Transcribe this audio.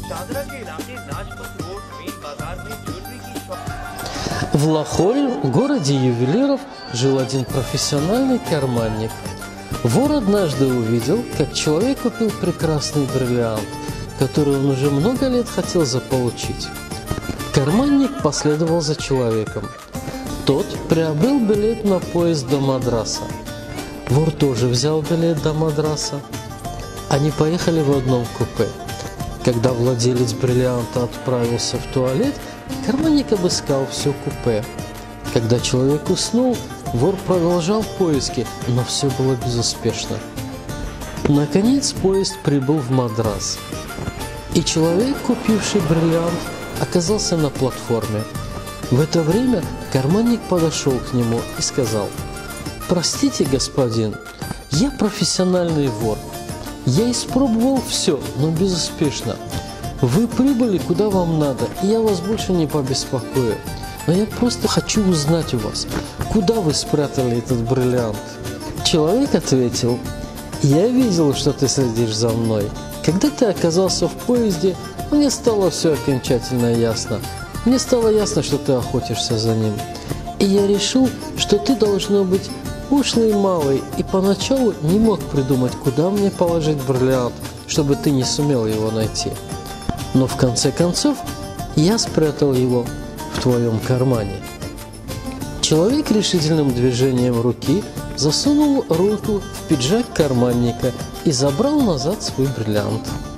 В Лахоре, городе ювелиров, жил один профессиональный карманник. Вор однажды увидел, как человек купил прекрасный бриллиант, который он уже много лет хотел заполучить. Карманник последовал за человеком. Тот приобрел билет на поезд до Мадраса. Вор тоже взял билет до Мадраса. Они поехали в одном купе. Когда владелец бриллианта отправился в туалет, карманник обыскал все купе. Когда человек уснул, вор продолжал поиски, но все было безуспешно. Наконец поезд прибыл в Мадрас, и человек, купивший бриллиант, оказался на платформе. В это время карманник подошел к нему и сказал: «Простите, господин, я профессиональный вор. Я испробовал все, но безуспешно. Вы прибыли куда вам надо, и я вас больше не побеспокою. Но я просто хочу узнать у вас, куда вы спрятали этот бриллиант?» Человек ответил: «Я видел, что ты следишь за мной. Когда ты оказался в поезде, мне стало все окончательно ясно. Мне стало ясно, что ты охотишься за ним. И я решил, что ты должно быть ушлый малый, и поначалу не мог придумать, куда мне положить бриллиант, чтобы ты не сумел его найти. Но в конце концов я спрятал его в твоем кармане». Человек решительным движением руки засунул руку в пиджак карманника и забрал назад свой бриллиант.